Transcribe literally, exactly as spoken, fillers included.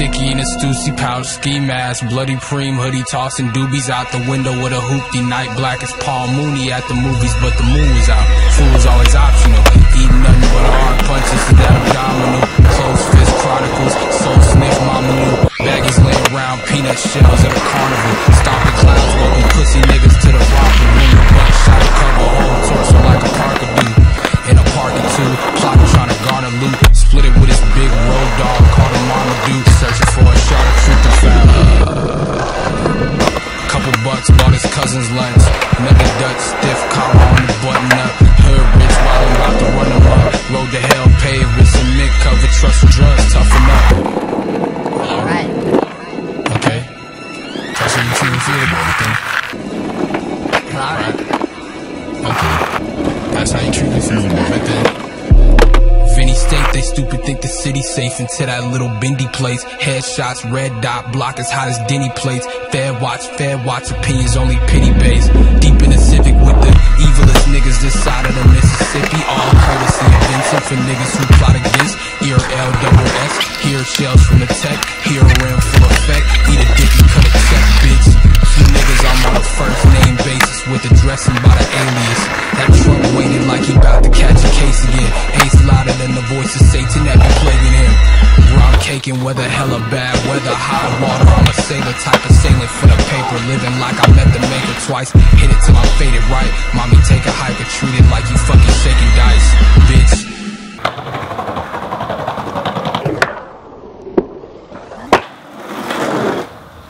sticky in a Stussy pouch, ski mask, bloody preem, hoodie tossing doobies out the window with a hoopty night. Black as Paul Mooney at the movies, but the moon was out. Food was always optional. Eating nothing but hard punches to that abdominal. Close fist chronicles, soul sniff mama knew. Baggies laying around peanut shells at a carnival. Stomping clouds, welcome pussy niggas to the romper room. Buckshot to cover a whole torso like a Parker do. In a park or two, plotting trying to garner loot. Split it with his big road dog, called him Marmaduke. Searching for a shot of truth and found. Couple bucks, bought his cousin's lunch. Another Dutch, stiff collar on the button up. Hood rich while I'm about to run him up. Road to hell paved with cement covered trucks and drugs, toughen up. Alright. Okay. That's how you truly feel about everything. Alright. Okay. That's how you truly feel about everything. Vinny State, they stupid think the city's safe until that little bendy place. Headshots, red dot, block as hot as Denny plates. Fair watch, fair watch, opinions only pity based. Deep in the Civic with the evilest niggas this side of the Mississippi. All courtesy of Vincent for niggas who plot against. Ear L double S, hear shells from the tech. Hear a rim full effect, eat a dicky, cut a check, bitch. You niggas, I'm on a first name basis with addressing by the alias. That truck waited like he bout to catch a case again. Ace louder than the voice of Satan that be plaguing him. Ground caking, weather hella bad, weather high water. I'm a sailor type of sailing for the paper. Living like I met the maker twice. Hit it till I faded right. Mommy take a hike or treat it like you fucking shaking dice, bitch.